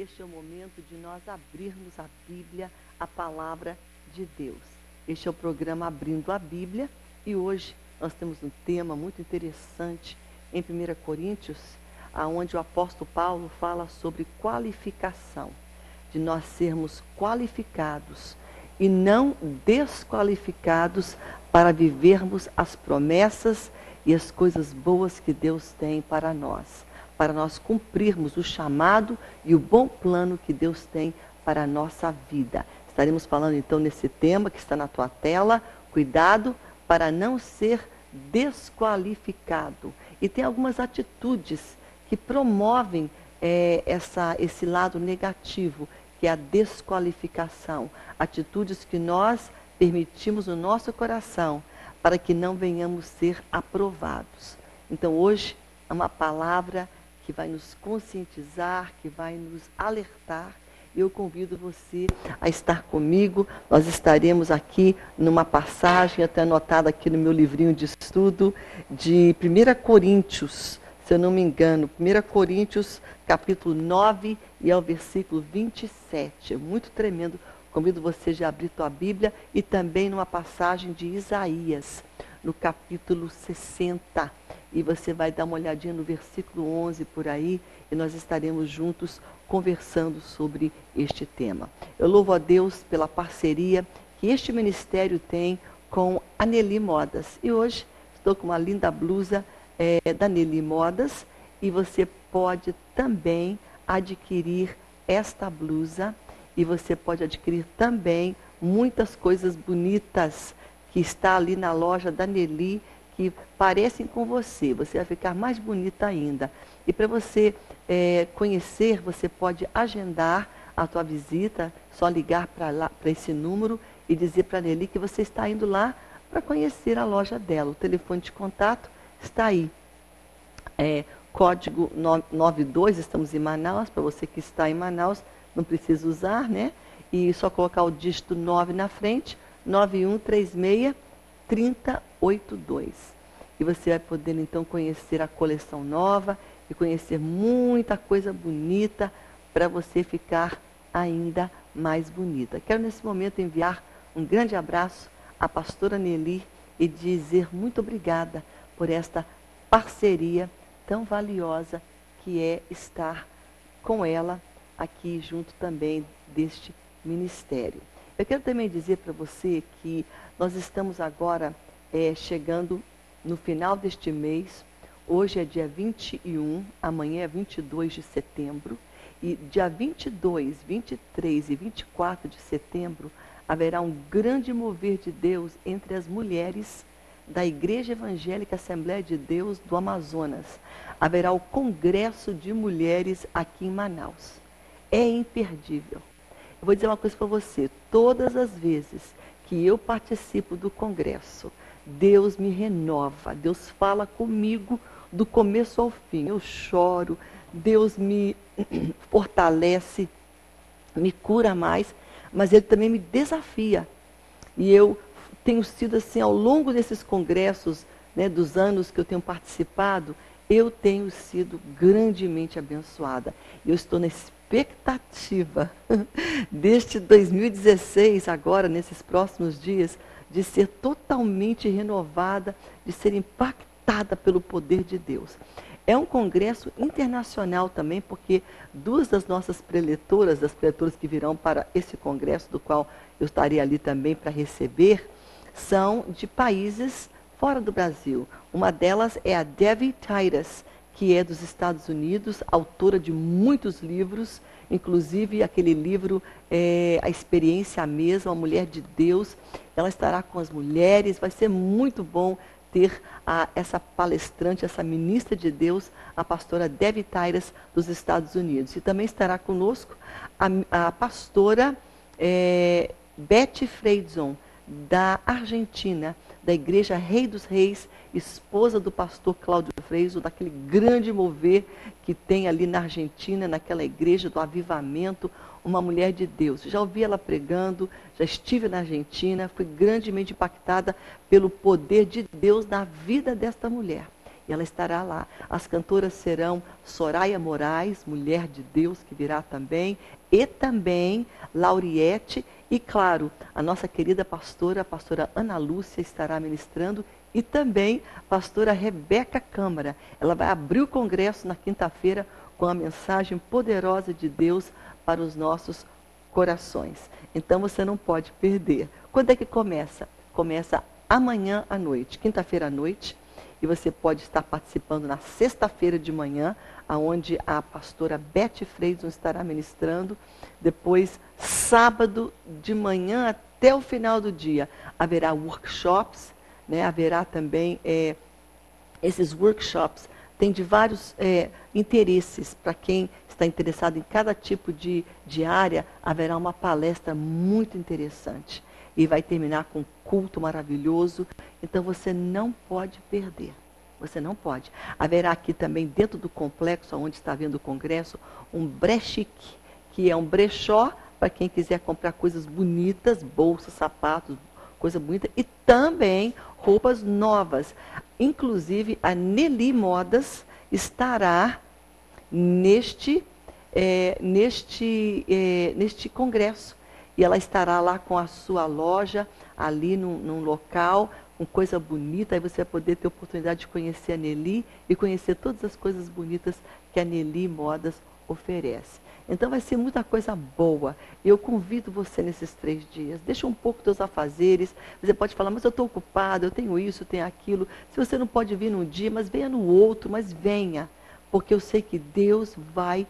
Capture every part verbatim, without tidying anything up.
este é o momento de nós abrirmos a Bíblia, a palavra de Deus. Este é o programa Abrindo a Bíblia e hoje nós temos um tema muito interessante em primeira Coríntios, onde o apóstolo Paulo fala sobre qualificação, de nós sermos qualificados e não desqualificados para vivermos as promessas e as coisas boas que Deus tem para nós, para nós cumprirmos o chamado e o bom plano que Deus tem para a nossa vida. Estaremos falando então nesse tema que está na tua tela, cuidado para não ser desqualificado. E tem algumas atitudes que promovem é, essa, esse lado negativo, que é a desqualificação. Atitudes que nós permitimos no nosso coração para que não venhamos ser aprovados. Então hoje é uma palavra que vai nos conscientizar, que vai nos alertar. Eu convido você a estar comigo. Nós estaremos aqui numa passagem, até anotada aqui no meu livrinho de estudo, de primeira Coríntios, se eu não me engano, primeira Coríntios, capítulo nove, e ao versículo vinte e sete. É muito tremendo. Convido você a abrir tua Bíblia e também numa passagem de Isaías, no capítulo sessenta. E você vai dar uma olhadinha no versículo onze por aí, e nós estaremos juntos conversando sobre este tema. Eu louvo a Deus pela parceria que este ministério tem com a Nelly Modas. E hoje estou com uma linda blusa é, da Nelly Modas, e você pode também adquirir esta blusa, e você pode adquirir também muitas coisas bonitas que está ali na loja da Nelly, que parecem com você. Você vai ficar mais bonita ainda. E para você é, conhecer, você pode agendar a tua visita, só ligar para esse número e dizer para a Nelly que você está indo lá para conhecer a loja dela. O telefone de contato está aí. É, código noventa e dois, estamos em Manaus, para você que está em Manaus, não precisa usar, né? E só colocar o dígito nove na frente, nove um três seis, três zero oito dois. E você vai poder então conhecer a coleção nova e conhecer muita coisa bonita para você ficar ainda mais bonita. Quero nesse momento enviar um grande abraço à pastora Nelly e dizer muito obrigada por esta parceria tão valiosa que é estar com ela aqui junto também deste ministério. Eu quero também dizer para você que nós estamos agora é, chegando no final deste mês. Hoje é dia vinte e um, amanhã é vinte e dois de setembro. E dia vinte e dois, vinte e três e vinte e quatro de setembro haverá um grande mover de Deus entre as mulheres da Igreja Evangélica Assembleia de Deus do Amazonas. Haverá o Congresso de Mulheres aqui em Manaus. É imperdível. Eu vou dizer uma coisa para você, todas as vezes que eu participo do congresso, Deus me renova, Deus fala comigo do começo ao fim. Eu choro, Deus me fortalece, me cura mais, mas Ele também me desafia. E eu tenho sido assim, ao longo desses congressos, né, dos anos que eu tenho participado, eu tenho sido grandemente abençoada. Eu estou na expectativa deste dois mil e dezesseis, agora, nesses próximos dias, de ser totalmente renovada, de ser impactada pelo poder de Deus. É um congresso internacional também, porque duas das nossas preletoras, das preletoras que virão para esse congresso, do qual eu estarei ali também para receber, são de países fora do Brasil. Uma delas é a Debbie Titus, que é dos Estados Unidos, autora de muitos livros, inclusive aquele livro é, A Experiência Mesma, uma mulher de Deus. Ela estará com as mulheres, vai ser muito bom ter a, essa palestrante, essa ministra de Deus, a pastora Debbie Titus, dos Estados Unidos. E também estará conosco a, a pastora é, Betty Freidson, da Argentina, da Igreja Rei dos Reis, esposa do pastor Cláudio Freidson, daquele grande mover que tem ali na Argentina, naquela igreja do avivamento, uma mulher de Deus. Já ouvi ela pregando, já estive na Argentina, fui grandemente impactada pelo poder de Deus na vida desta mulher. e ela estará lá. As cantoras serão Soraya Moraes, Mulher de Deus, que virá também, e também Lauriette, e claro, a nossa querida pastora, a pastora Ana Lúcia, estará ministrando, e também a pastora Rebeca Câmara. Ela vai abrir o congresso na quinta-feira com a mensagem poderosa de Deus para os nossos corações. Então você não pode perder. Quando é que começa? Começa amanhã à noite, quinta-feira à noite, e você pode estar participando na sexta-feira de manhã, onde a pastora Beth Freidson estará ministrando. Depois, sábado de manhã até o final do dia, haverá workshops, né? Haverá também é, esses workshops, tem de vários é, interesses. Para quem está interessado em cada tipo de, de área, haverá uma palestra muito interessante. E vai terminar com um culto maravilhoso. Então você não pode perder. Você não pode. Haverá aqui também, dentro do complexo, onde está havendo o congresso, um brechique, que é um brechó para quem quiser comprar coisas bonitas, bolsas, sapatos, coisa bonita, e também roupas novas. Inclusive, a Nelly Modas estará neste, é, neste, é, neste congresso. E ela estará lá com a sua loja, ali num, num local, com coisa bonita. Aí você vai poder ter a oportunidade de conhecer a Nelly e conhecer todas as coisas bonitas que a Nelly Modas oferece. Então vai ser muita coisa boa. Eu convido você nesses três dias. Deixa um pouco dos afazeres. Você pode falar, mas eu estou ocupado, eu tenho isso, eu tenho aquilo. Se você não pode vir num dia, mas venha no outro, mas venha. Porque eu sei que Deus vai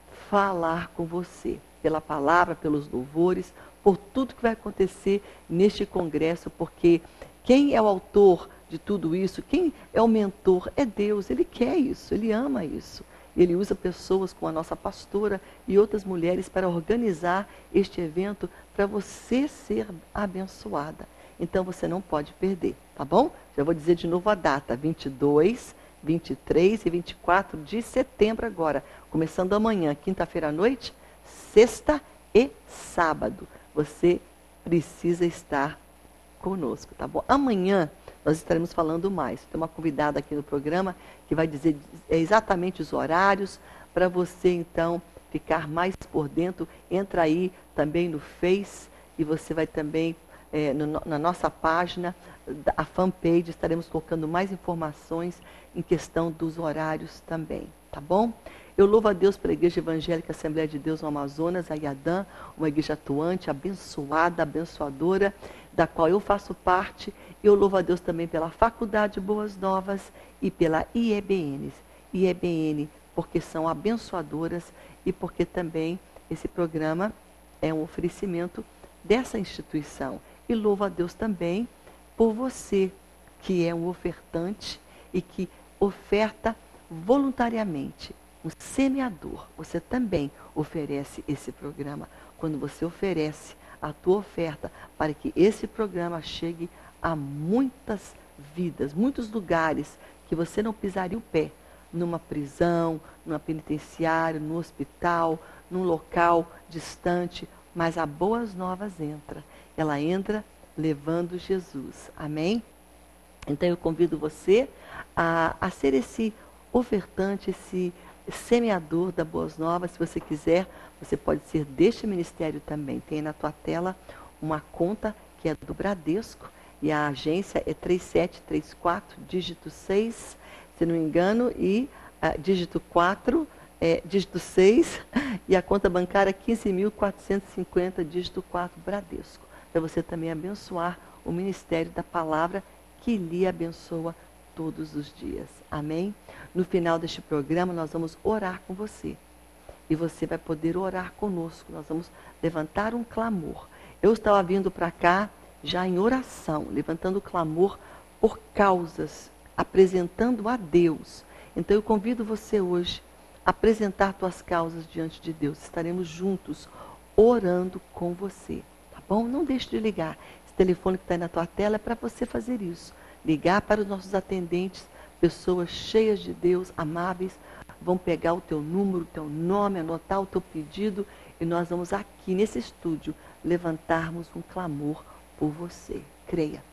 falar com você. Pela palavra, pelos louvores, por tudo que vai acontecer neste congresso. Porque quem é o autor de tudo isso, quem é o mentor, é Deus. Ele quer isso, Ele ama isso. Ele usa pessoas como a nossa pastora e outras mulheres para organizar este evento para você ser abençoada. Então você não pode perder, tá bom? Já vou dizer de novo a data, vinte e dois, vinte e três e vinte e quatro de setembro agora. Começando amanhã, quinta-feira à noite, sexta e sábado. Você precisa estar conosco, tá bom? Amanhã nós estaremos falando mais. Tem uma convidada aqui no programa que vai dizer exatamente os horários para você, então, ficar mais por dentro. Entra aí também no Face e você vai também, é, no, na nossa página, a fanpage, estaremos colocando mais informações em questão dos horários também, tá bom? Eu louvo a Deus pela Igreja Evangélica Assembleia de Deus no Amazonas, a IADAM, uma igreja atuante, abençoada, abençoadora, da qual eu faço parte. Eu louvo a Deus também pela Faculdade Boas Novas e pela I E B N. I E B N, porque são abençoadoras e porque também esse programa é um oferecimento dessa instituição. E louvo a Deus também por você, que é um ofertante e que oferta voluntariamente. Um semeador, você também oferece esse programa. Quando você oferece a tua oferta para que esse programa chegue a muitas vidas, muitos lugares que você não pisaria o pé, numa prisão, numa penitenciária, no hospital, num local distante, mas a Boas Novas entra. Ela entra levando Jesus. Amém? Então eu convido você a, a ser esse ofertante, esse semeador da Boas Novas. Se você quiser, você pode ser deste ministério também. Tem na tua tela uma conta que é do Bradesco e a agência é três sete três quatro, dígito seis, se não me engano, e uh, dígito quatro, é, dígito seis, e a conta bancária é quinze mil quatrocentos e cinquenta, dígito quatro, Bradesco. Para você também abençoar o ministério da palavra que lhe abençoa todos os dias. Amém? No final deste programa, nós vamos orar com você. E você vai poder orar conosco. Nós vamos levantar um clamor. Eu estava vindo para cá já em oração, levantando clamor por causas, apresentando a Deus. Então eu convido você hoje a apresentar tuas causas diante de Deus. Estaremos juntos orando com você. Tá bom? Não deixe de ligar. Esse telefone que está aí na tua tela é para você fazer isso. Ligar para os nossos atendentes, pessoas cheias de Deus, amáveis, vão pegar o teu número, o teu nome, anotar o teu pedido e nós vamos aqui nesse estúdio levantarmos um clamor por você. Creia.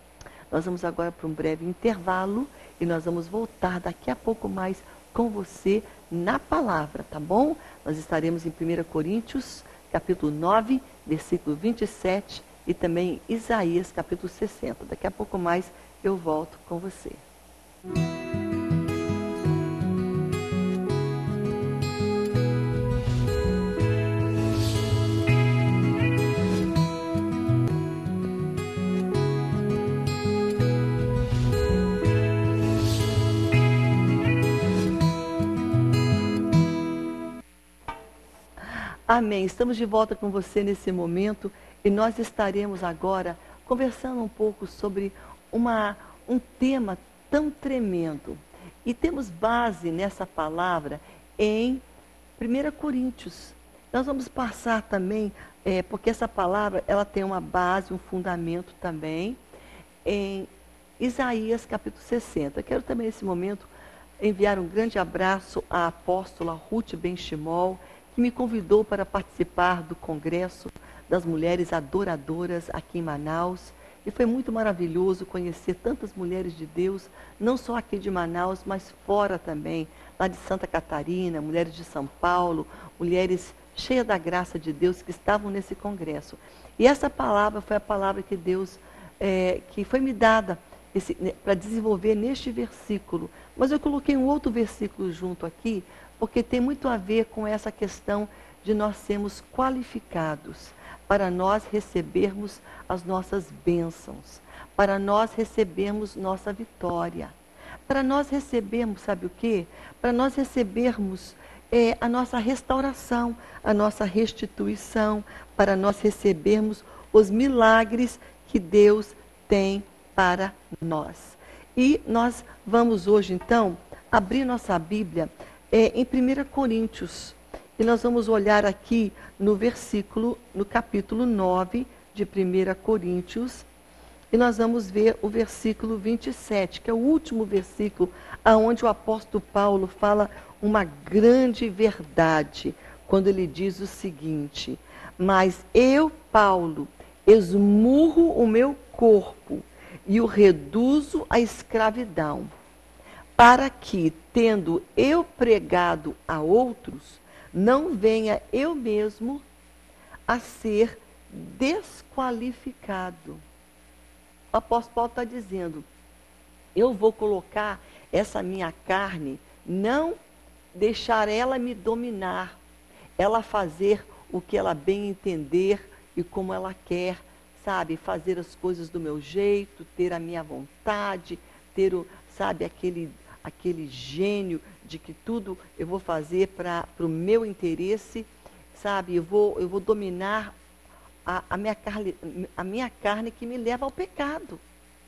Nós vamos agora para um breve intervalo e nós vamos voltar daqui a pouco mais com você na palavra, tá bom? Nós estaremos em primeira Coríntios, capítulo nove, versículo vinte e sete, e também Isaías, capítulo sessenta. Daqui a pouco mais eu volto com você. Amém. Estamos de volta com você nesse momento e nós estaremos agora conversando um pouco sobre uma, um tema tão tremendo. E temos base nessa palavra em primeira Coríntios. Nós vamos passar também, é, porque essa palavra ela tem uma base, um fundamento também, em Isaías capítulo sessenta. Quero também nesse momento enviar um grande abraço à apóstola Ruth Benchimol, que me convidou para participar do Congresso das Mulheres Adoradoras aqui em Manaus. E foi muito maravilhoso conhecer tantas mulheres de Deus, não só aqui de Manaus, mas fora também, lá de Santa Catarina, mulheres de São Paulo, mulheres cheias da graça de Deus que estavam nesse congresso. E essa palavra foi a palavra que Deus, é, que foi me dada para desenvolver neste versículo. Mas eu coloquei um outro versículo junto aqui, porque tem muito a ver com essa questão de nós sermos qualificados para nós recebermos as nossas bênçãos, para nós recebermos nossa vitória, para nós recebermos, sabe o quê? Para nós recebermos é, a nossa restauração, a nossa restituição, para nós recebermos os milagres que Deus tem para nós. E nós vamos hoje, então, abrir nossa Bíblia É, em primeira Coríntios, e nós vamos olhar aqui no versículo, no capítulo nove de primeira Coríntios, e nós vamos ver o versículo vinte e sete, que é o último versículo, aonde o apóstolo Paulo fala uma grande verdade, quando ele diz o seguinte: mas eu, Paulo, esmurro o meu corpo e o reduzo à escravidão, para que, tendo eu pregado a outros, não venha eu mesmo a ser desqualificado. O apóstolo Paulo está dizendo, eu vou colocar essa minha carne, não deixar ela me dominar, ela fazer o que ela bem entender e como ela quer, sabe, fazer as coisas do meu jeito, ter a minha vontade, ter o, sabe, aquele... aquele gênio de que tudo eu vou fazer para o meu interesse, sabe? Eu vou, eu vou dominar a, a, minha carne, a minha carne que me leva ao pecado.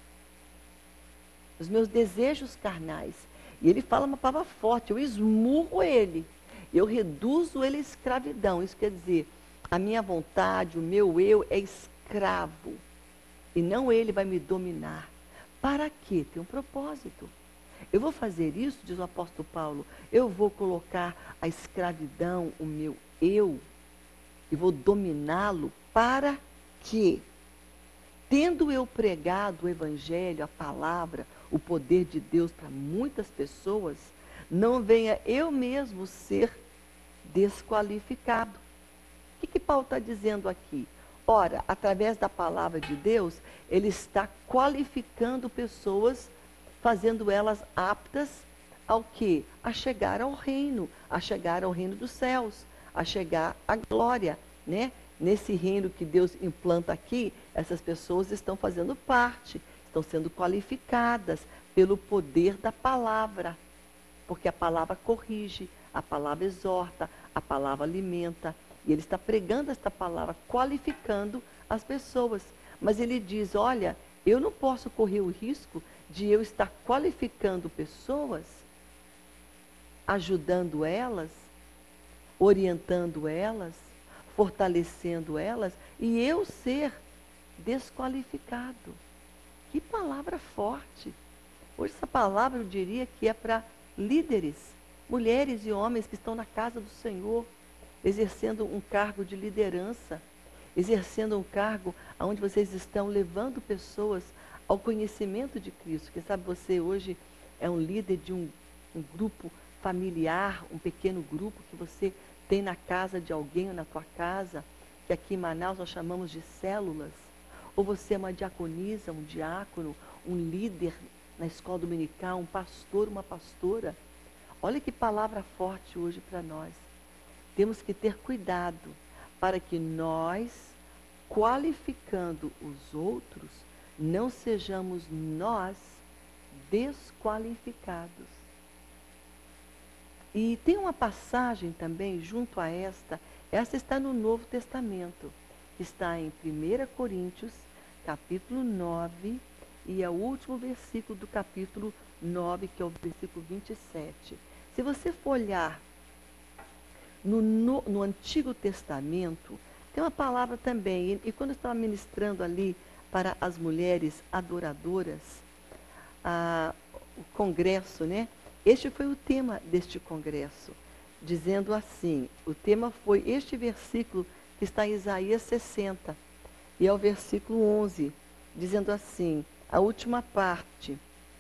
Os meus desejos carnais. E ele fala uma palavra forte, eu esmurro ele, eu reduzo ele à escravidão. Isso quer dizer, a minha vontade, o meu eu é escravo. E não ele vai me dominar. Para quê? Tem um propósito. Eu vou fazer isso, diz o apóstolo Paulo, eu vou colocar a escravidão, o meu eu, e vou dominá-lo para que, tendo eu pregado o evangelho, a palavra, o poder de Deus para muitas pessoas, não venha eu mesmo ser desqualificado. O que, que Paulo está dizendo aqui? Ora, através da palavra de Deus, ele está qualificando pessoas, fazendo elas aptas ao quê? A chegar ao reino, a chegar ao reino dos céus, a chegar à glória, né? Nesse reino que Deus implanta aqui, essas pessoas estão fazendo parte, estão sendo qualificadas pelo poder da palavra, porque a palavra corrige, a palavra exorta, a palavra alimenta, e ele está pregando esta palavra, qualificando as pessoas. Mas ele diz, olha, eu não posso correr o risco de eu estar qualificando pessoas, ajudando elas, orientando elas, fortalecendo elas, e eu ser desqualificado. Que palavra forte! Hoje essa palavra eu diria que é para líderes, mulheres e homens que estão na casa do Senhor, exercendo um cargo de liderança. exercendo um cargo onde vocês estão levando pessoas ao conhecimento de Cristo. Quem sabe você hoje é um líder de um, um grupo familiar, um pequeno grupo que você tem na casa de alguém ou na tua casa, que aqui em Manaus nós chamamos de células. Ou você é uma diaconisa, um diácono, um líder na escola dominical, um pastor, uma pastora. Olha que palavra forte hoje para nós. Temos que ter cuidado para que nós, qualificando os outros, não sejamos nós desqualificados. E tem uma passagem também junto a esta, esta está no Novo Testamento, que está em primeira Coríntios, capítulo nove, e é o último versículo do capítulo nove, que é o versículo vinte e sete. Se você for olhar no, no, no Antigo Testamento, tem uma palavra também, e, e quando eu estava ministrando ali para as mulheres adoradoras, a, o congresso, né? Este foi o tema deste congresso, dizendo assim, o tema foi este versículo que está em Isaías sessenta, e é o versículo onze, dizendo assim, a última parte,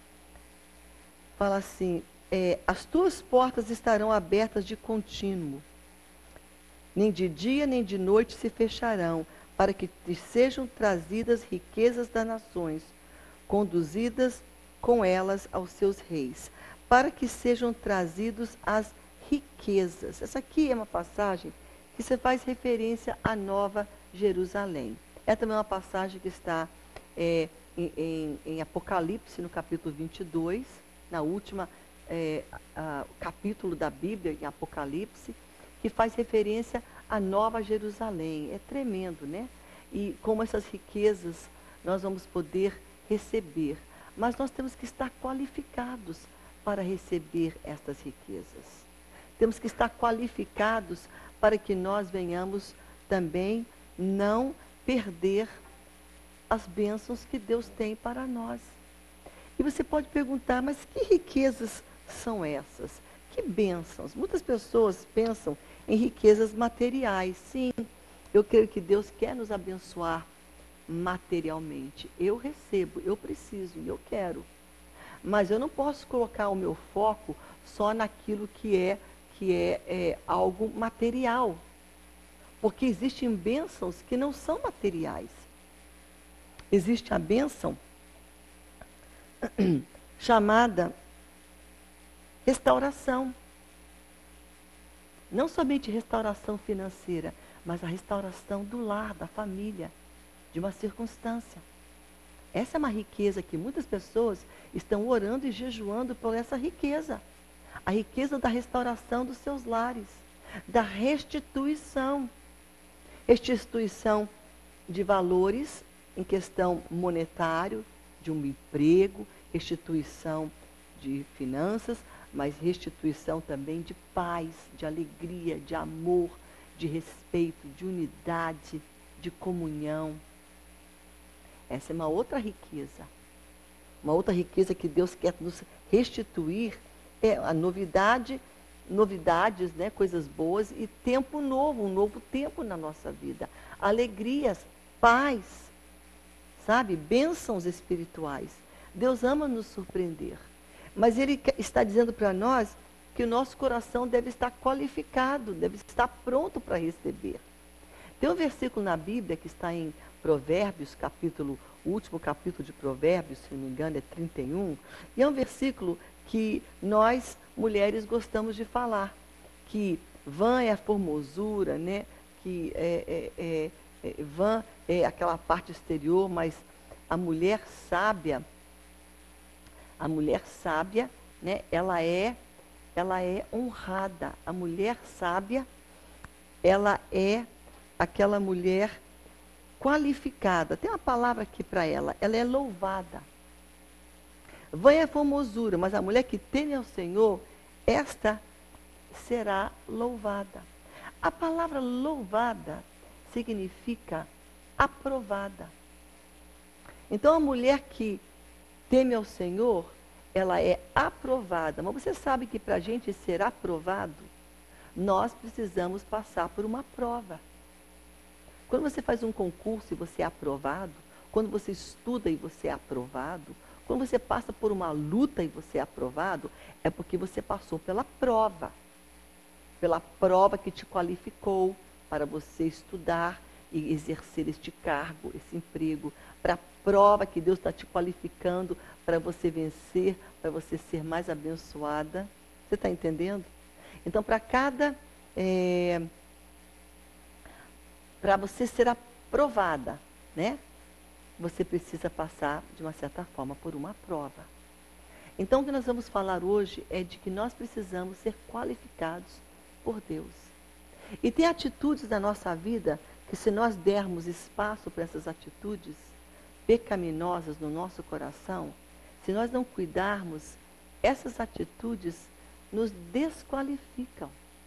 fala assim, é, as tuas portas estarão abertas de contínuo, nem de dia nem de noite se fecharão, para que te sejam trazidas riquezas das nações, conduzidas com elas aos seus reis, para que sejam trazidos as riquezas. Essa aqui é uma passagem que você faz referência à Nova Jerusalém. É também uma passagem que está é, em, em, em Apocalipse, no capítulo vinte e dois, na última é, a, capítulo da Bíblia, em Apocalipse, que faz referência à Nova Jerusalém. É tremendo, né? E como essas riquezas nós vamos poder receber. Mas nós temos que estar qualificados para receber estas riquezas. Temos que estar qualificados para que nós venhamos também não perder as bênçãos que Deus tem para nós. E você pode perguntar, mas que riquezas são essas? Que bênçãos? Muitas pessoas pensam em riquezas materiais. Sim, eu creio que Deus quer nos abençoar materialmente. Eu recebo, eu preciso e eu quero. Mas eu não posso colocar o meu foco só naquilo que é, que é, é algo material. Porque existem bênçãos que não são materiais. Existe a bênção chamada restauração. Não somente restauração financeira, mas a restauração do lar, da família, de uma circunstância. Essa é uma riqueza que muitas pessoas estão orando e jejuando por essa riqueza. A riqueza da restauração dos seus lares, da restituição. Restituição de valores em questão monetário, de um emprego, restituição de finanças, mas restituição também de paz, de alegria, de amor, de respeito, de unidade, de comunhão. Essa é uma outra riqueza. Uma outra riqueza que Deus quer nos restituir é a novidade, novidades, né, coisas boas e tempo novo, um novo tempo na nossa vida. Alegrias, paz, sabe? Bênçãos espirituais. Deus ama nos surpreender. Mas Ele está dizendo para nós que o nosso coração deve estar qualificado, deve estar pronto para receber. Tem um versículo na Bíblia que está em Provérbios, capítulo, o último capítulo de Provérbios, se não me engano, é trinta e um, e é um versículo que nós, mulheres, gostamos de falar, que vã é a formosura, né? Que é, é, é, é, vã é aquela parte exterior, mas a mulher sábia, a mulher sábia, né? Ela é, ela é honrada. A mulher sábia, ela é aquela mulher qualificada. Tem uma palavra aqui para ela, ela é louvada. Vã é a formosura, mas a mulher que teme ao Senhor, esta será louvada. A palavra louvada significa aprovada. Então, a mulher que teme ao Senhor, ela é aprovada. Mas você sabe que para a gente ser aprovado, nós precisamos passar por uma prova. Quando você faz um concurso e você é aprovado, quando você estuda e você é aprovado, quando você passa por uma luta e você é aprovado, é porque você passou pela prova. Pela prova que te qualificou para você estudar e exercer este cargo, esse emprego. Para a prova que Deus está te qualificando para você vencer, para você ser mais abençoada. Você está entendendo? Então, para cada... É, para você ser aprovada, né? Você precisa passar, de uma certa forma, por uma prova. Então, o que nós vamos falar hoje é de que nós precisamos ser qualificados por Deus. E tem atitudes na nossa vida que, se nós dermos espaço para essas atitudes pecaminosas no nosso coração, se nós não cuidarmos, essas atitudes nos desqualificam.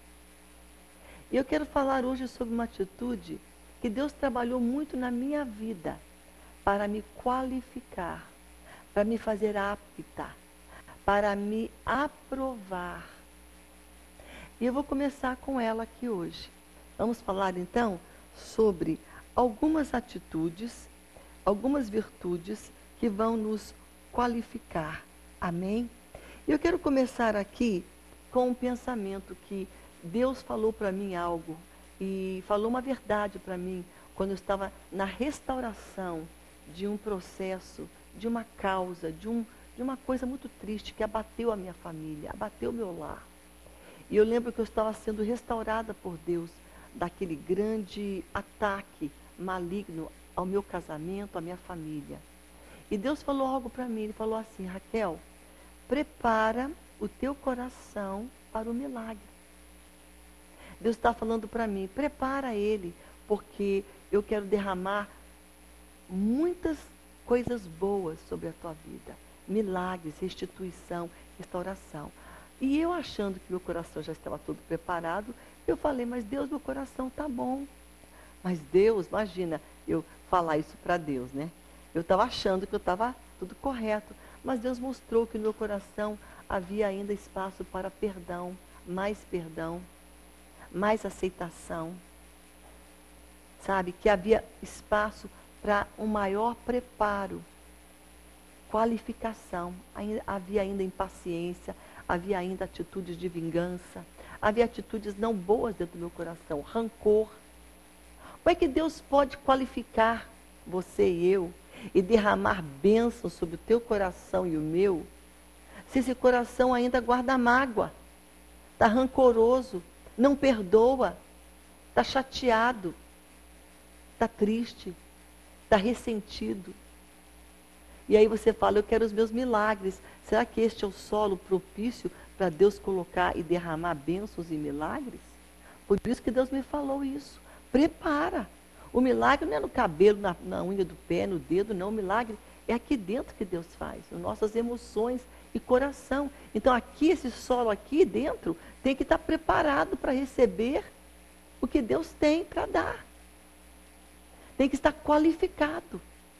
E eu quero falar hoje sobre uma atitude que Deus trabalhou muito na minha vida para me qualificar, para me fazer apta, para me aprovar. E eu vou começar com ela aqui hoje. Vamos falar então sobre algumas atitudes, algumas virtudes que vão nos qualificar. Amém? E eu quero começar aqui com um pensamento que Deus falou para mim algo e falou uma verdade para mim quando eu estava na restauração de um processo, de uma causa, de, um, de uma coisa muito triste que abateu a minha família, abateu o meu lar. E eu lembro que eu estava sendo restaurada por Deus daquele grande ataque maligno ao meu casamento, à minha família. E Deus falou algo para mim, Ele falou assim: Raquel, prepara o teu coração para o milagre. Deus está falando para mim, prepara ele, porque eu quero derramar muitas coisas boas sobre a tua vida. Milagres, restituição, restauração. E eu achando que meu coração já estava todo preparado, eu falei, mas Deus, meu coração está bom. Mas Deus, imagina, eu falar isso para Deus, né? Eu estava achando que eu estava tudo correto, mas Deus mostrou que no meu coração havia ainda espaço para perdão, mais perdão, mais aceitação. Sabe, que havia espaço para um maior preparo, qualificação. Havia ainda impaciência, havia ainda atitudes de vingança, havia atitudes não boas dentro do meu coração, rancor. Como é que Deus pode qualificar você e eu e derramar bênçãos sobre o teu coração e o meu, se esse coração ainda guarda mágoa, está rancoroso, não perdoa, está chateado, está triste, está ressentido? E aí você fala, eu quero os meus milagres. Será que este é o solo propício para Deus colocar e derramar bênçãos e milagres? Por isso que Deus me falou isso. Prepara. O milagre não é no cabelo, na, na unha do pé, no dedo, não. O milagre é aqui dentro que Deus faz, nas nossas emoções e coração. Então aqui, esse solo aqui dentro, tem que estar preparado para receber o que Deus tem para dar. Tem que estar qualificado.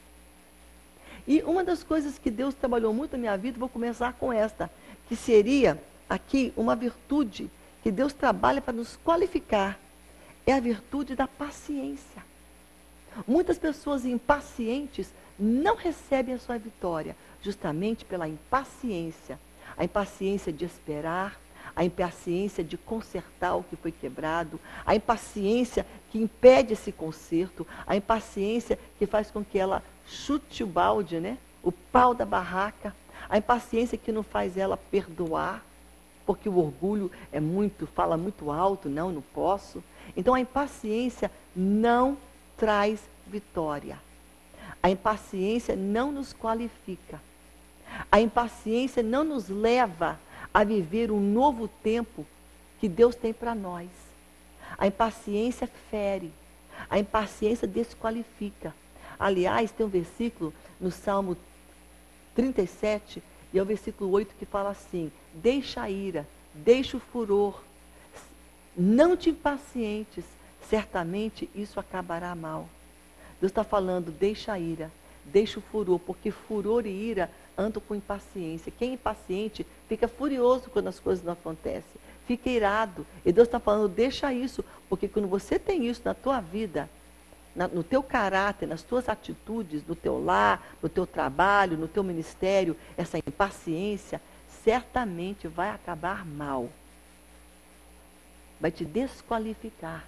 E uma das coisas que Deus trabalhou muito na minha vida, vou começar com esta, que seria aqui uma virtude que Deus trabalha para nos qualificar, é a virtude da paciência. Muitas pessoas impacientes não recebem a sua vitória, justamente pela impaciência. A impaciência de esperar, a impaciência de consertar o que foi quebrado, a impaciência que impede esse conserto, a impaciência que faz com que ela chute o balde, né? O pau da barraca, a impaciência que não faz ela perdoar, porque o orgulho é muito, fala muito alto, não, não posso. Então a impaciência não traz vitória. A impaciência não nos qualifica. A impaciência não nos leva a viver um novo tempo que Deus tem para nós. A impaciência fere. A impaciência desqualifica. Aliás, tem um versículo no Salmo trinta e sete, e é o versículo oito que fala assim: deixa a ira, deixa o furor, não te impacientes, certamente isso acabará mal. Deus está falando, deixa a ira, deixa o furor, porque furor e ira andam com impaciência. Quem é impaciente fica furioso quando as coisas não acontecem, fica irado. E Deus está falando, deixa isso, porque quando você tem isso na tua vida, na, no teu caráter, nas tuas atitudes, no teu lar, no teu trabalho, no teu ministério, essa impaciência, certamente vai acabar mal. Vai te desqualificar.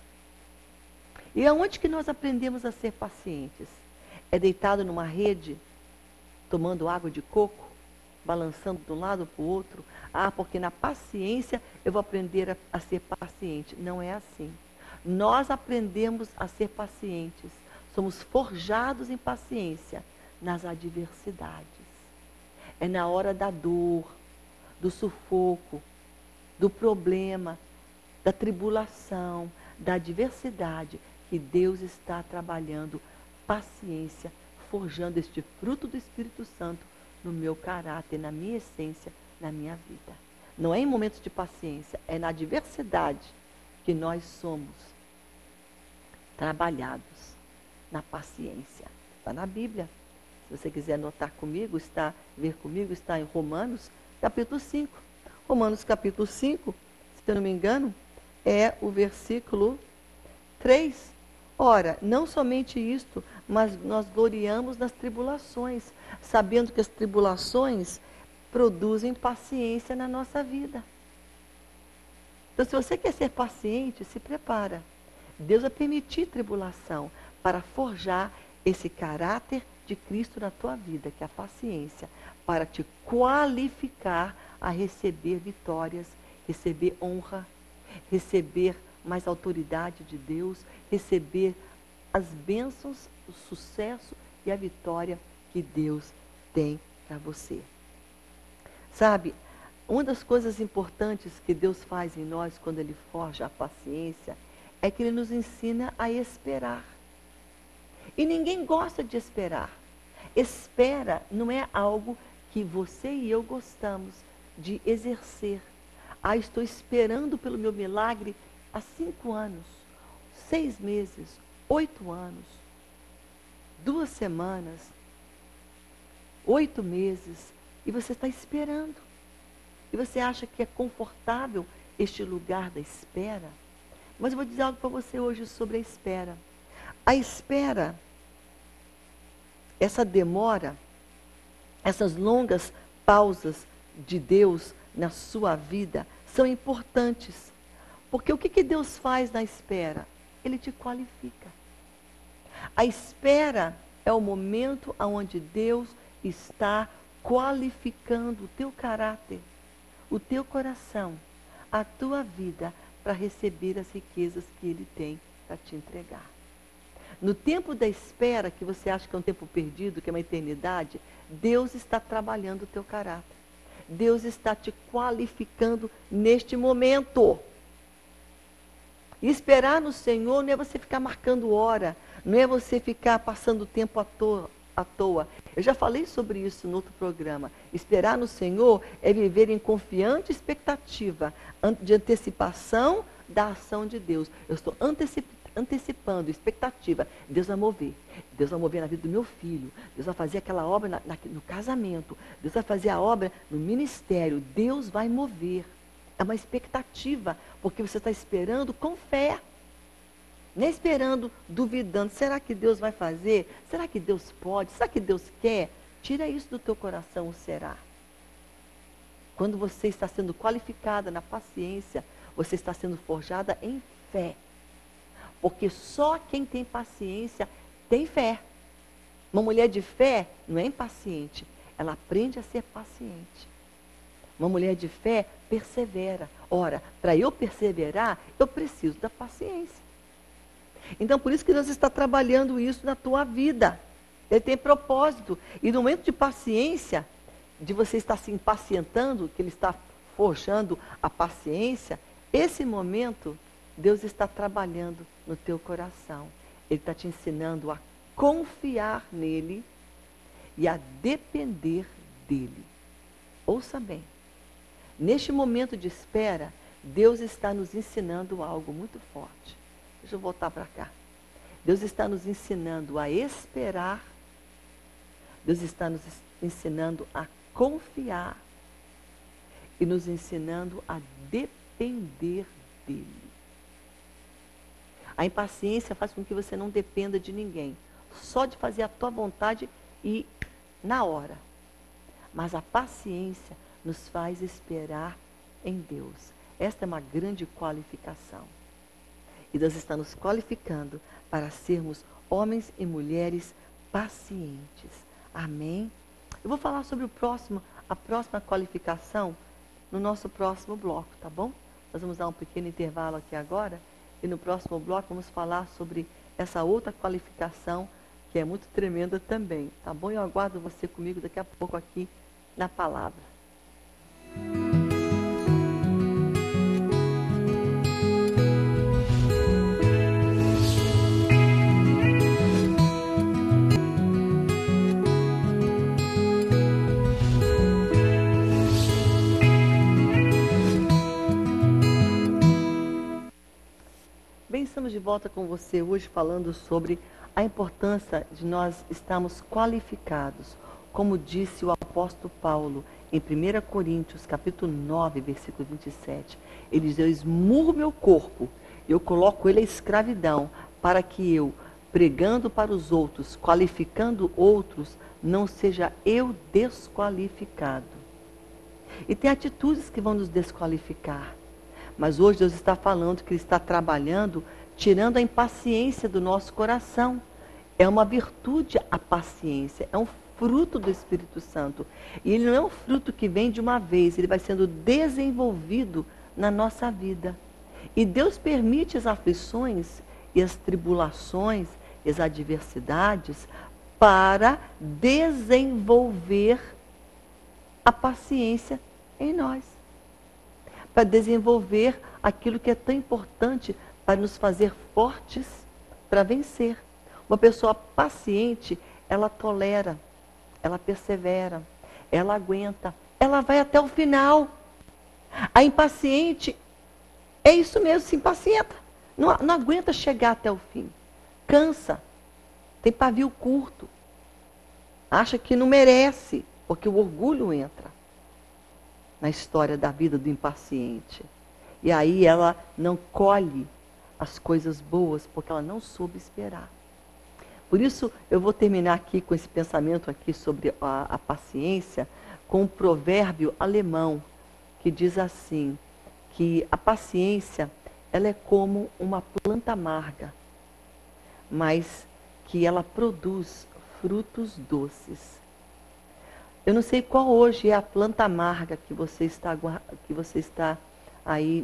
E aonde que nós aprendemos a ser pacientes? É deitado numa rede, tomando água de coco, balançando de um lado para o outro? Ah, porque na paciência eu vou aprender a, a ser paciente. Não é assim. Nós aprendemos a ser pacientes. Somos forjados em paciência nas adversidades. É na hora da dor, do sufoco, do problema, da tribulação, da adversidade, que Deus está trabalhando paciência, forjando este fruto do Espírito Santo no meu caráter, na minha essência, na minha vida. Não é em momentos de paciência, é na adversidade que nós somos trabalhados na paciência. Está na Bíblia. Se você quiser anotar comigo, está, ver comigo, está em Romanos, capítulo cinco. Romanos, capítulo cinco, se eu não me engano, é o versículo três. Ora, não somente isto, mas nós gloriamos nas tribulações, sabendo que as tribulações produzem paciência na nossa vida. Então, se você quer ser paciente, se prepara. Deus vai permitir tribulação para forjar esse caráter de Cristo na tua vida, que é a paciência, para te qualificar a receber vitórias, receber honra, receber mais autoridade de Deus, receber as bênçãos, o sucesso e a vitória que Deus tem para você. Sabe, uma das coisas importantes que Deus faz em nós quando Ele forja a paciência é que Ele nos ensina a esperar. E ninguém gosta de esperar. Espera não é algo que você e eu gostamos de exercer. Ah, estou esperando pelo meu milagre há cinco anos, seis meses, oito anos, duas semanas, oito meses, e você está esperando. E você acha que é confortável este lugar da espera? Mas eu vou dizer algo para você hoje sobre a espera. A espera, essa demora, essas longas pausas de Deus na sua vida são importantes. Porque o que, que Deus faz na espera? Ele te qualifica. A espera é o momento onde Deus está qualificando o teu caráter, o teu coração, a tua vida, para receber as riquezas que Ele tem para te entregar. No tempo da espera, que você acha que é um tempo perdido, que é uma eternidade, Deus está trabalhando o teu caráter. Deus está te qualificando neste momento. E esperar no Senhor não é você ficar marcando hora, não é você ficar passando tempo à toa, à toa. Eu já falei sobre isso no outro programa. Esperar no Senhor é viver em confiante expectativa, de antecipação da ação de Deus. Eu estou antecipando. antecipando, expectativa. Deus vai mover. Deus vai mover na vida do meu filho. Deus vai fazer aquela obra na, na, no casamento. Deus vai fazer a obra no ministério. Deus vai mover. É uma expectativa, porque você está esperando com fé. Nem esperando, duvidando. Será que Deus vai fazer? Será que Deus pode? Será que Deus quer? Tira isso do teu coração, o será. Quando você está sendo qualificada na paciência, você está sendo forjada em fé. Porque só quem tem paciência tem fé. Uma mulher de fé não é impaciente. Ela aprende a ser paciente. Uma mulher de fé persevera. Ora, para eu perseverar, eu preciso da paciência. Então, por isso que Deus está trabalhando isso na tua vida. Ele tem propósito. E no momento de paciência, de você estar se impacientando, que Ele está forjando a paciência, esse momento, Deus está trabalhando no teu coração. Ele está te ensinando a confiar nele e a depender dele. Ouça bem. Neste momento de espera, Deus está nos ensinando algo muito forte. Deixa eu voltar para cá. Deus está nos ensinando a esperar. Deus está nos ensinando a confiar. E nos ensinando a depender dele. A impaciência faz com que você não dependa de ninguém. Só de fazer a tua vontade e na hora. Mas a paciência nos faz esperar em Deus. Esta é uma grande qualificação. E Deus está nos qualificando para sermos homens e mulheres pacientes. Amém? Eu vou falar sobre o próximo, a próxima qualificação no nosso próximo bloco, tá bom? Nós vamos dar um pequeno intervalo aqui agora e no próximo bloco vamos falar sobre essa outra qualificação que é muito tremenda também, tá bom? Eu aguardo você comigo daqui a pouco aqui na palavra. Bem, estamos de volta com você hoje falando sobre a importância de nós estarmos qualificados. Como disse o apóstolo Paulo em primeira Coríntios, capítulo nove, versículo vinte e sete, ele diz: eu esmurro meu corpo, eu coloco ele à escravidão, para que eu, pregando para os outros, qualificando outros, não seja eu desqualificado. E tem atitudes que vão nos desqualificar. Mas hoje Deus está falando que Ele está trabalhando, tirando a impaciência do nosso coração. É uma virtude a paciência, é um fruto do Espírito Santo. E ele não é um fruto que vem de uma vez, ele vai sendo desenvolvido na nossa vida. E Deus permite as aflições e as tribulações, e as adversidades, para desenvolver a paciência em nós. Para desenvolver aquilo que é tão importante para nos fazer fortes para vencer. Uma pessoa paciente, ela tolera, ela persevera, ela aguenta, ela vai até o final. A impaciente é isso mesmo, se impacienta. Não, não aguenta chegar até o fim. Cansa, tem pavio curto, acha que não merece, porque o orgulho entra na história da vida do impaciente. E aí ela não colhe as coisas boas, porque ela não soube esperar. Por isso, eu vou terminar aqui com esse pensamento aqui sobre a, a paciência, com um provérbio alemão, que diz assim, que a paciência, ela é como uma planta amarga, mas que ela produz frutos doces. Eu não sei qual hoje é a planta amarga que você está, que você está aí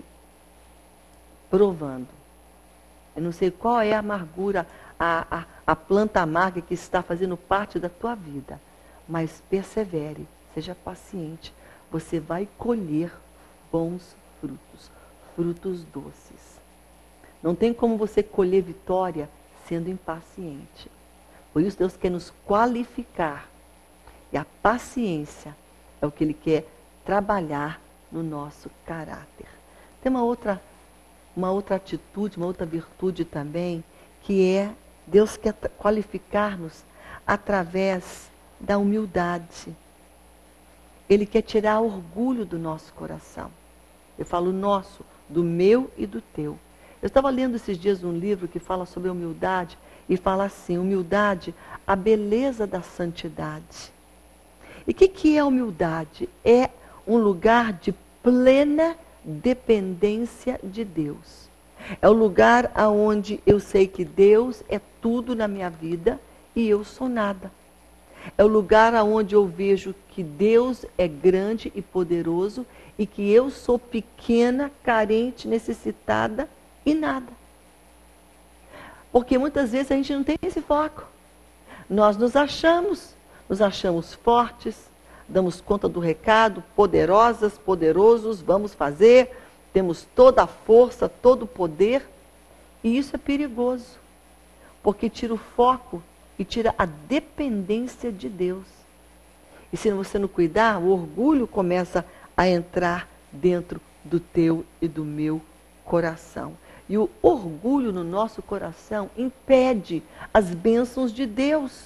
provando. Eu não sei qual é a amargura, a, a, a planta amarga que está fazendo parte da tua vida. Mas persevere, seja paciente. Você vai colher bons frutos, frutos doces. Não tem como você colher vitória sendo impaciente. Por isso Deus quer nos qualificar. E a paciência é o que Ele quer trabalhar no nosso caráter. Tem uma outra, uma outra atitude, uma outra virtude também, que é Deus quer qualificar-nos através da humildade. Ele quer tirar orgulho do nosso coração. Eu falo nosso, do meu e do teu. Eu estava lendo esses dias um livro que fala sobre a humildade e fala assim, humildade, a beleza da santidade. E o que, que é humildade? É um lugar de plena dependência de Deus. É o lugar onde eu sei que Deus é tudo na minha vida e eu sou nada. É o lugar onde eu vejo que Deus é grande e poderoso e que eu sou pequena, carente, necessitada e nada. Porque muitas vezes a gente não tem esse foco. Nós nos achamos, nos achamos fortes, damos conta do recado, poderosas, poderosos, vamos fazer, temos toda a força, todo o poder. E isso é perigoso, porque tira o foco e tira a dependência de Deus. E se você não cuidar, o orgulho começa a entrar dentro do teu e do meu coração. E o orgulho no nosso coração impede as bênçãos de Deus.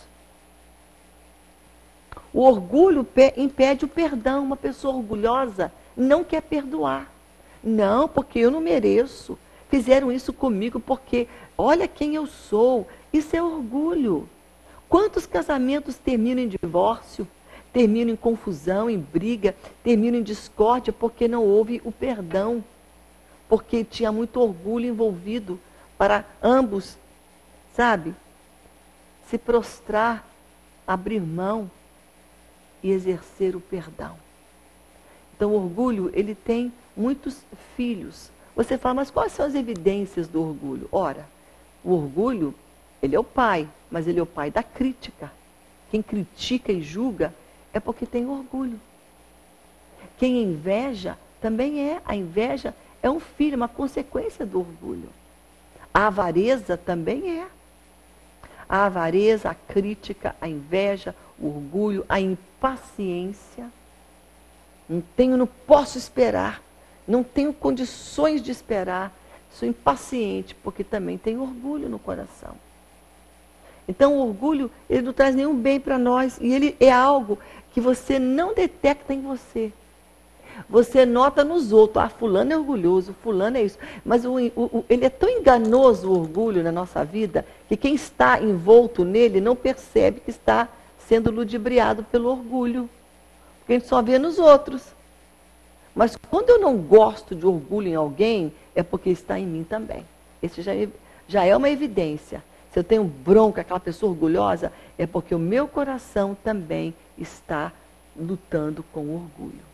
O orgulho impede o perdão. Uma pessoa orgulhosa não quer perdoar. Não, porque eu não mereço. fizeram isso comigo porque olha quem eu sou. Isso é orgulho. Quantos casamentos terminam em divórcio, terminam em confusão, em briga, terminam em discórdia porque não houve o perdão, porque tinha muito orgulho envolvido para ambos, sabe, se prostrar, abrir mão e exercer o perdão. Então, o orgulho, ele tem muitos filhos. Você fala, mas quais são as evidências do orgulho? Ora, o orgulho, ele é o pai, mas ele é o pai da crítica. Quem critica e julga é porque tem orgulho. Quem inveja também é. A inveja é um filho, uma consequência do orgulho. A avareza também é. A avareza, a crítica, a inveja, o orgulho, a impaciência. Não tenho, não posso esperar. Não tenho condições de esperar. Sou impaciente, porque também tenho orgulho no coração. Então, o orgulho, ele não traz nenhum bem para nós. E ele é algo que você não detecta em você. Você nota nos outros. Ah, fulano é orgulhoso, fulano é isso. Mas o, o, ele é tão enganoso, o orgulho, na nossa vida, que quem está envolto nele não percebe que está sendo ludibriado pelo orgulho. Porque a gente só vê nos outros. Mas quando eu não gosto de orgulho em alguém, é porque está em mim também. Esse já é, já é uma evidência. Se eu tenho bronca, aquela pessoa orgulhosa, é porque o meu coração também está lutando com orgulho.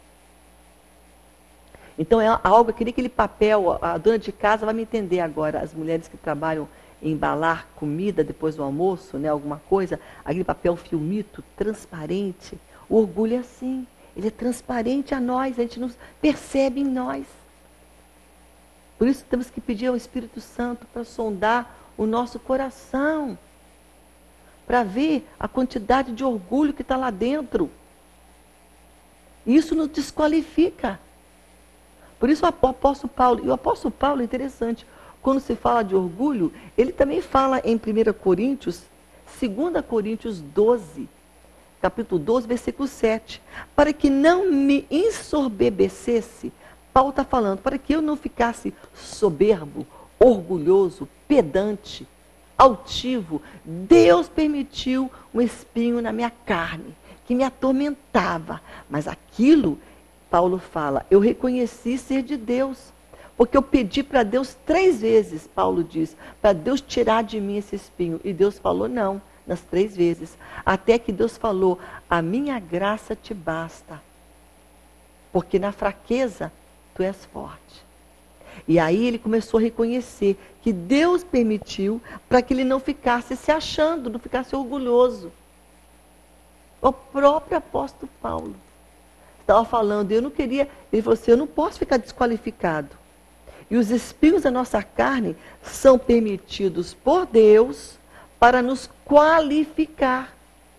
Então é algo, eu queria aquele papel, a dona de casa vai me entender agora, as mulheres que trabalham em embalar comida depois do almoço, né, alguma coisa, aquele papel filmito, transparente. O orgulho é assim, ele é transparente a nós, a gente não percebe em nós. Por isso temos que pedir ao Espírito Santo para sondar o nosso coração, para ver a quantidade de orgulho que está lá dentro. Isso nos desqualifica. Por isso o apóstolo Paulo, e o apóstolo Paulo é interessante, quando se fala de orgulho, ele também fala em primeira Coríntios, segunda Coríntios doze, capítulo doze, versículo sete, para que não me ensoberbecesse, Paulo está falando, para que eu não ficasse soberbo, orgulhoso, pedante, altivo, Deus permitiu um espinho na minha carne, que me atormentava, mas aquilo, Paulo fala, eu reconheci ser de Deus, porque eu pedi para Deus três vezes, Paulo diz, para Deus tirar de mim esse espinho. E Deus falou não, nas três vezes. Até que Deus falou, a minha graça te basta, porque na fraqueza tu és forte. E aí ele começou a reconhecer que Deus permitiu para que ele não ficasse se achando, não ficasse orgulhoso. O próprio apóstolo Paulo estava falando, eu não queria, ele falou assim, eu não posso ficar desqualificado. E os espinhos da nossa carne são permitidos por Deus para nos qualificar.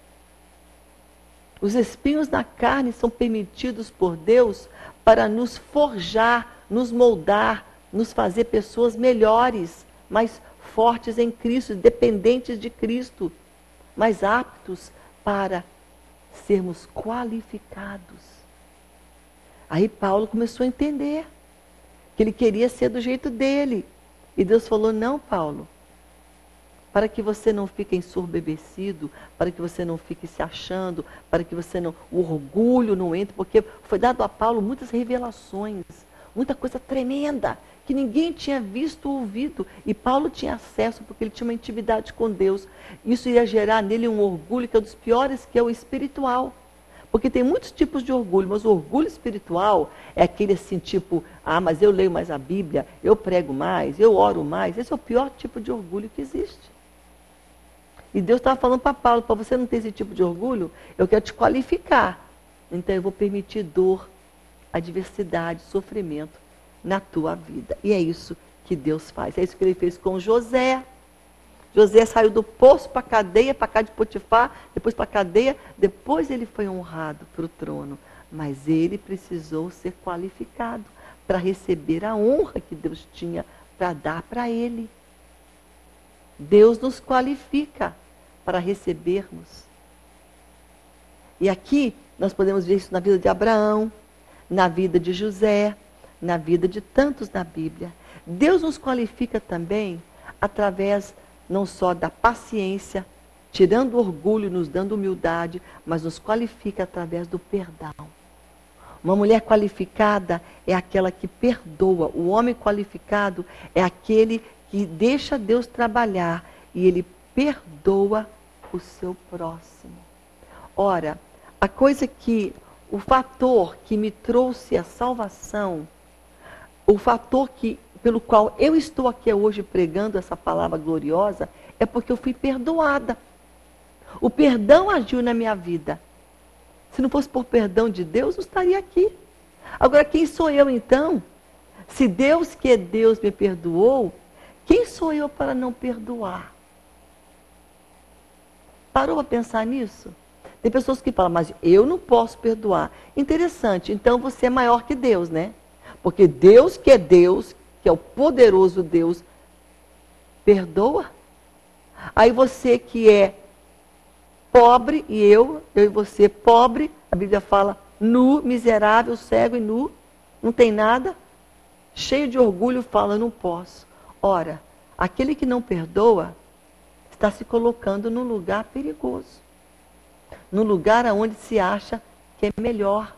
Os espinhos na carne são permitidos por Deus para nos forjar, nos moldar, nos fazer pessoas melhores, mais fortes em Cristo, dependentes de Cristo, mais aptos para sermos qualificados. Aí Paulo começou a entender que ele queria ser do jeito dele. E Deus falou, não, Paulo, para que você não fique ensoberbecido, para que você não fique se achando, para que você não, o orgulho não entre, porque foi dado a Paulo muitas revelações, muita coisa tremenda, que ninguém tinha visto ou ouvido. E Paulo tinha acesso, porque ele tinha uma intimidade com Deus. Isso ia gerar nele um orgulho que é um dos piores, que é o espiritual. Porque tem muitos tipos de orgulho, mas o orgulho espiritual é aquele assim, tipo, ah, mas eu leio mais a Bíblia, eu prego mais, eu oro mais. Esse é o pior tipo de orgulho que existe. E Deus estava falando para Paulo, para você não ter esse tipo de orgulho, eu quero te qualificar. Então eu vou permitir dor, adversidade, sofrimento na tua vida. E é isso que Deus faz. É isso que ele fez com José. José saiu do poço para a cadeia, para a casa de Potifar, depois para a cadeia, depois ele foi honrado para o trono. Mas ele precisou ser qualificado para receber a honra que Deus tinha para dar para ele. Deus nos qualifica para recebermos. E aqui nós podemos ver isso na vida de Abraão, na vida de José, na vida de tantos na Bíblia. Deus nos qualifica também através não só da paciência, tirando orgulho, nos dando humildade, mas nos qualifica através do perdão. Uma mulher qualificada é aquela que perdoa. O homem qualificado é aquele que deixa Deus trabalhar e ele perdoa o seu próximo. Ora, a coisa que, o fator que me trouxe a salvação, o fator que, pelo qual eu estou aqui hoje pregando essa palavra gloriosa, é porque eu fui perdoada. O perdão agiu na minha vida. Se não fosse por perdão de Deus, não estaria aqui. Agora, quem sou eu então? Se Deus, que é Deus, me perdoou, quem sou eu para não perdoar? Parou para pensar nisso? Tem pessoas que falam, mas eu não posso perdoar. Interessante, então você é maior que Deus, né? Porque Deus, que é Deus, que é o poderoso Deus, perdoa. Aí você que é pobre, e eu, eu e você, pobre, a Bíblia fala, nu, miserável, cego e nu, não tem nada, cheio de orgulho, fala, não posso. Ora, aquele que não perdoa, está se colocando num lugar perigoso. Num lugar onde se acha que é melhor.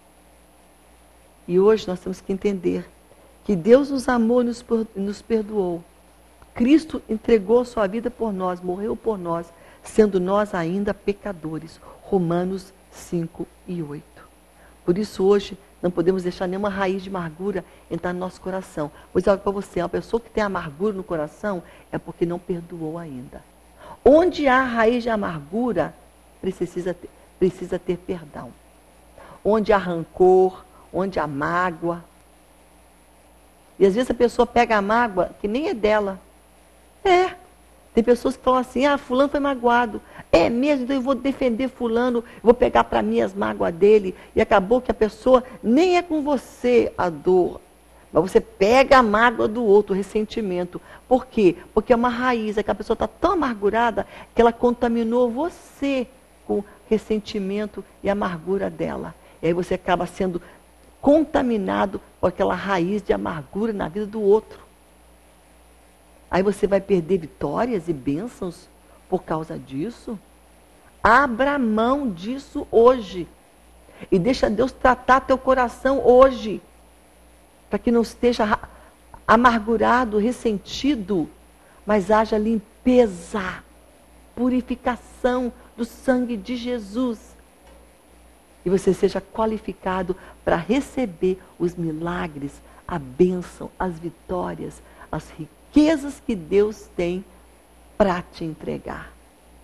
E hoje nós temos que entender que Deus nos amou e nos, nos perdoou. Cristo entregou sua vida por nós, morreu por nós, sendo nós ainda pecadores. Romanos cinco e oito. Por isso hoje não podemos deixar nenhuma raiz de amargura entrar no nosso coração. Vou dizer algo para você, uma pessoa que tem amargura no coração é porque não perdoou ainda. Onde há raiz de amargura, precisa ter, precisa ter perdão. Onde há rancor, onde há mágoa. E às vezes a pessoa pega a mágoa que nem é dela. É. Tem pessoas que falam assim, ah, fulano foi magoado. É mesmo, então eu vou defender fulano, vou pegar para mim as mágoas dele. E acabou que a pessoa nem é com você a dor. Mas você pega a mágoa do outro, o ressentimento. Por quê? Porque é uma raiz, é que a pessoa está tão amargurada que ela contaminou você com ressentimento e amargura dela. E aí você acaba sendo contaminado por aquela raiz de amargura na vida do outro. Aí você vai perder vitórias e bênçãos por causa disso. Abra mão disso hoje. E deixa Deus tratar teu coração hoje. Para que não esteja amargurado, ressentido, mas haja limpeza, purificação do sangue de Jesus. E você seja qualificado para receber os milagres, a bênção, as vitórias, as riquezas que Deus tem para te entregar.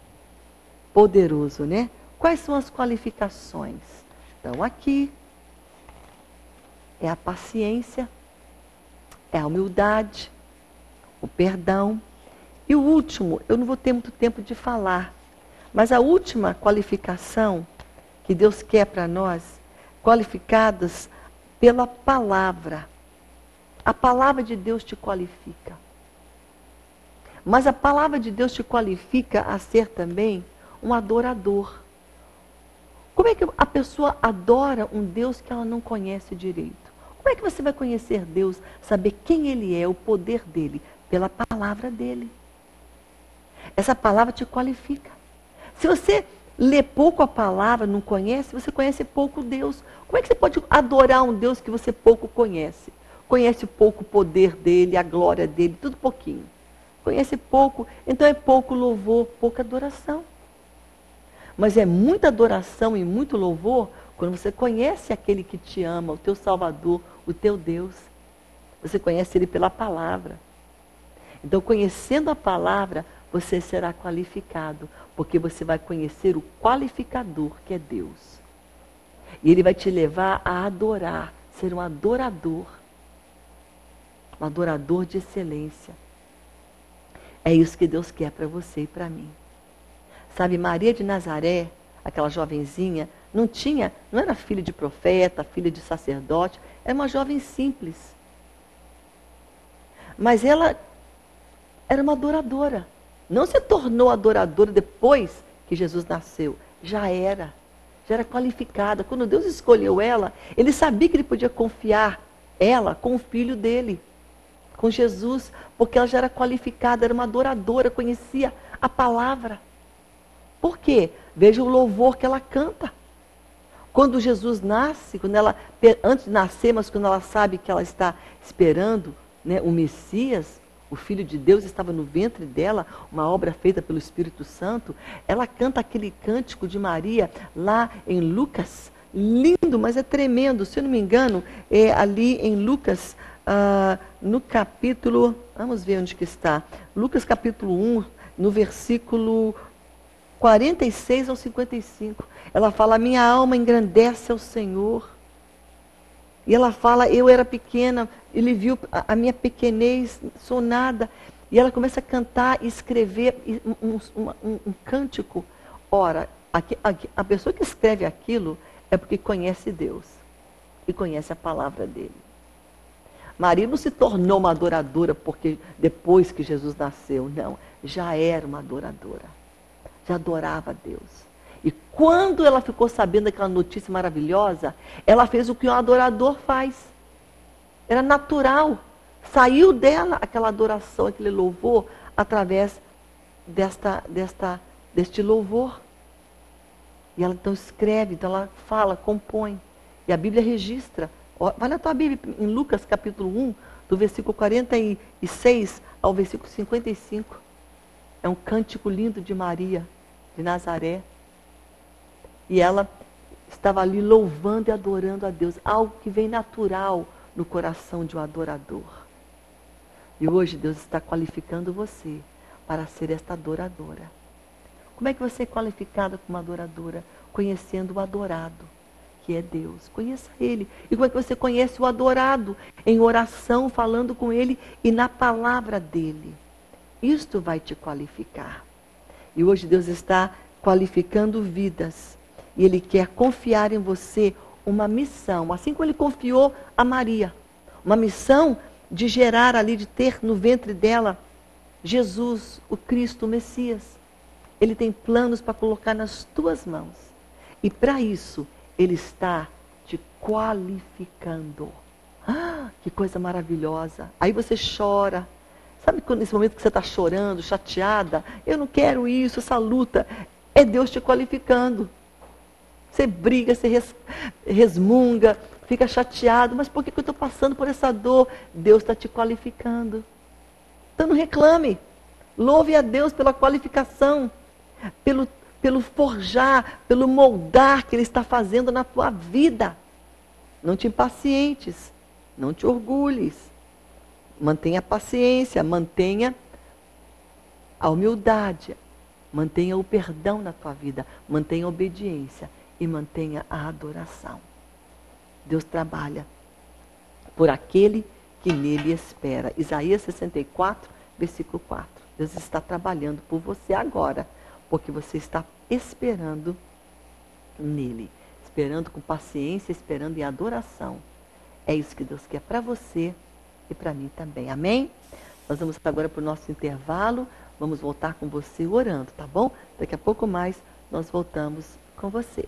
Poderoso, né? Quais são as qualificações? Então aqui é a paciência, é a humildade, o perdão. E o último, eu não vou ter muito tempo de falar, mas a última qualificação que Deus quer para nós, qualificadas pela palavra. A palavra de Deus te qualifica. Mas a palavra de Deus te qualifica a ser também um adorador. Como é que a pessoa adora um Deus que ela não conhece direito? Como é que você vai conhecer Deus, saber quem Ele é, o poder dEle? Pela palavra dEle. Essa palavra te qualifica. Se você lê pouco a palavra, não conhece, você conhece pouco Deus. Como é que você pode adorar um Deus que você pouco conhece? Conhece pouco o poder dEle, a glória dEle, tudo pouquinho. Conhece pouco, então é pouco louvor, pouca adoração. Mas é muita adoração e muito louvor quando você conhece aquele que te ama, o teu Salvador, o teu Deus. Você conhece Ele pela palavra. Então, conhecendo a palavra, você será qualificado, porque você vai conhecer o qualificador, que é Deus. E Ele vai te levar a adorar, ser um adorador. Um adorador de excelência. É isso que Deus quer para você e para mim. Sabe, Maria de Nazaré, aquela jovenzinha, não tinha, não era filha de profeta, filha de sacerdote, era uma jovem simples. Mas ela era uma adoradora. Não se tornou adoradora depois que Jesus nasceu. Já era. Já era qualificada. Quando Deus escolheu ela, Ele sabia que Ele podia confiar ela com o filho dele. com Jesus, porque ela já era qualificada, era uma adoradora, conhecia a palavra. Por quê? Veja o louvor que ela canta. Quando Jesus nasce, quando ela, antes de nascer, mas quando ela sabe que ela está esperando, né, o Messias, o Filho de Deus estava no ventre dela, uma obra feita pelo Espírito Santo, ela canta aquele cântico de Maria lá em Lucas, lindo, mas é tremendo, se eu não me engano, é ali em Lucas, ah, no capítulo, vamos ver onde que está, Lucas capítulo um, no versículo quarenta e seis ao cinquenta e cinco, ela fala, minha alma engrandece ao Senhor. E ela fala, eu era pequena, ele viu a, a minha pequenez, sou nada. E ela começa a cantar e escrever um, um, um, um cântico. Ora, aqui, aqui, a pessoa que escreve aquilo é porque conhece Deus e conhece a palavra dele. Maria não se tornou uma adoradora porque depois que Jesus nasceu, não. Já era uma adoradora. Já adorava a Deus. E quando ela ficou sabendo daquela notícia maravilhosa, ela fez o que um adorador faz. Era natural. Saiu dela aquela adoração, aquele louvor, através desta, desta, deste louvor. E ela então escreve, então ela fala, compõe. E a Bíblia registra. Vai na tua Bíblia, em Lucas capítulo um, do versículo quarenta e seis ao versículo cinquenta e cinco. É um cântico lindo de Maria, de Nazaré. E ela estava ali louvando e adorando a Deus. Algo que vem natural no coração de um adorador. E hoje Deus está qualificando você para ser esta adoradora. Como é que você é qualificada como adoradora? Conhecendo o adorado, que é Deus. Conheça Ele. E como é que você conhece o adorado? Em oração, falando com Ele e na palavra dEle. Isto vai te qualificar. E hoje Deus está qualificando vidas. E Ele quer confiar em você uma missão, assim como Ele confiou a Maria. Uma missão de gerar ali, de ter no ventre dela Jesus, o Cristo, o Messias. Ele tem planos para colocar nas tuas mãos. E para isso, Ele está te qualificando. Ah, que coisa maravilhosa. Aí você chora. Sabe quando nesse momento que você está chorando, chateada? Eu não quero isso, essa luta. É Deus te qualificando. Você briga, você res, resmunga, fica chateado. Mas por que, que eu estou passando por essa dor? Deus está te qualificando. Então não reclame. Louve a Deus pela qualificação, pelo, pelo forjar, pelo moldar que Ele está fazendo na tua vida. Não te impacientes, não te orgulhes. Mantenha a paciência, mantenha a humildade, mantenha o perdão na tua vida, mantenha a obediência e mantenha a adoração. Deus trabalha por aquele que nele espera. Isaías sessenta e quatro, versículo quatro. Deus está trabalhando por você agora, porque você está esperando nele. Esperando com paciência, esperando em adoração. É isso que Deus quer para você e para mim também. Amém? Nós vamos agora para o nosso intervalo. Vamos voltar com você orando, tá bom? Daqui a pouco mais nós voltamos com você.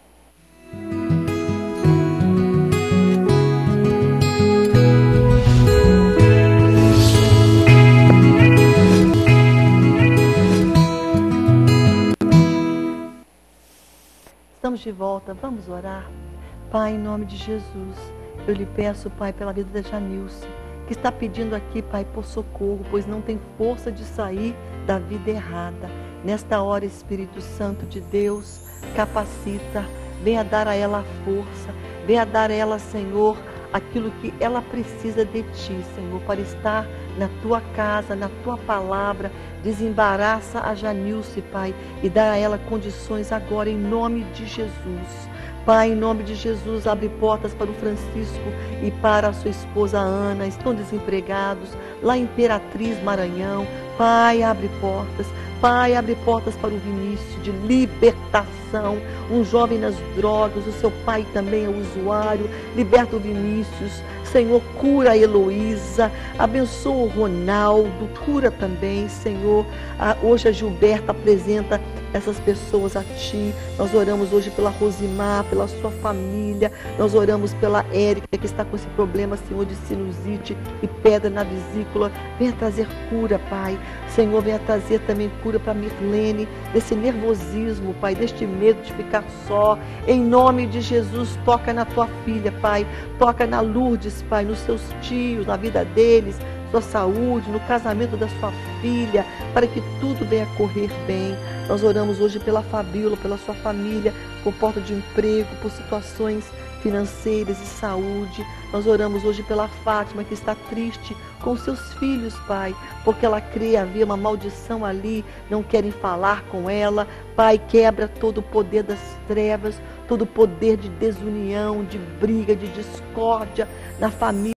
Estamos de volta, vamos orar. Pai, em nome de Jesus, eu lhe peço, Pai, pela vida da Janilce, que está pedindo aqui, Pai, por socorro, pois não tem força de sair da vida errada. Nesta hora, Espírito Santo de Deus, capacita, venha dar a ela a força, venha dar a ela, Senhor, aquilo que ela precisa de Ti, Senhor, para estar na Tua casa, na Tua palavra. Desembaraça a Janilce, Pai, e dá a ela condições agora, em nome de Jesus. Pai, em nome de Jesus, abre portas para o Francisco e para a sua esposa Ana, estão desempregados, lá em Imperatriz, Maranhão. Pai, abre portas. Pai, abre portas para o Vinícius, de libertação, um jovem nas drogas, o seu pai também é usuário. Liberta o Vinícius, Senhor, cura a Heloísa, abençoa o Ronaldo, cura também, Senhor. Ah, hoje a Gilberta apresenta essas pessoas a Ti. Nós oramos hoje pela Rosimar, pela sua família. Nós oramos pela Érica, que está com esse problema, Senhor, de sinusite e pedra na vesícula. Venha trazer cura, Pai. Senhor, venha trazer também cura para Mirlene, desse nervosismo, Pai, deste medo de ficar só. Em nome de Jesus, toca na Tua filha, Pai. Toca na Lourdes, Pai, nos seus tios, na vida deles, sua saúde, no casamento da sua filha, para que tudo venha correr bem. Nós oramos hoje pela Fabíola, pela sua família, por falta de emprego, por situações financeiras e saúde. Nós oramos hoje pela Fátima, que está triste com seus filhos, Pai, porque ela crê haver uma maldição ali, não querem falar com ela. Pai, quebra todo o poder das trevas, todo o poder de desunião, de briga, de discórdia na família.